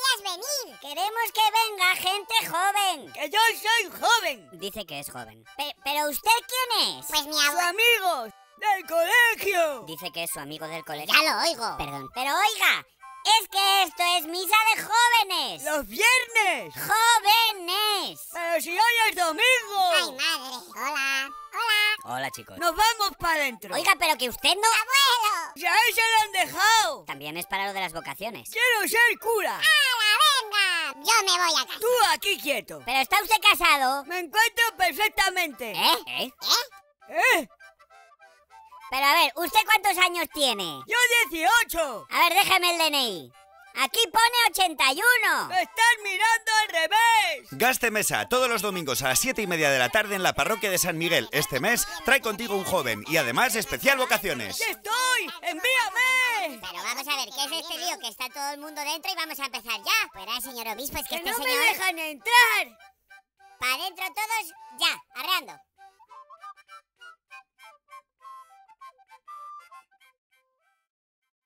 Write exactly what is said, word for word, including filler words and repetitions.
querías venir. Queremos que venga gente joven. ¡Que yo soy joven! Dice que es joven. Pe- ¿Pero usted quién es? Pues mi ¡Sus abuelo... amigos del colegio! Dice que es su amigo del colegio. Ya lo oigo. Perdón. Pero oiga, es que esto es misa de jóvenes. ¡Los viernes! ¡Jóvenes! ¡Pero si hoy es domingo! Ay, madre. Hola. Hola. Hola, chicos. ¡Nos vamos para adentro! Oiga, pero que usted no... ¡Abuelo! ¡Ya ahí se lo han dejado! También es para lo de las vocaciones. ¡Quiero ser cura! ¡Hala, venga! Yo me voy a casa. ¡Tú aquí quieto! ¿Pero está usted casado? ¡Me encuentro perfectamente! ¿Eh? ¿Eh? ¿Eh? ¿Eh? Pero a ver, ¿usted cuántos años tiene? ¡Yo dieciocho! A ver, déjeme el D N I. Aquí pone ochenta y uno. ¡Me estás mirando al revés! Gaste Mesa, todos los domingos a las siete y media de la tarde en la parroquia de San Miguel. Este mes trae contigo un joven y además especial vocaciones. ¡Aquí estoy! ¡Envíame! Pero vamos a ver, ¿qué es este lío? Que está todo el mundo dentro y vamos a empezar ya. Verá, señor obispo, es que ¡Que este no me señor... dejan entrar! Para adentro todos, ya, arreando.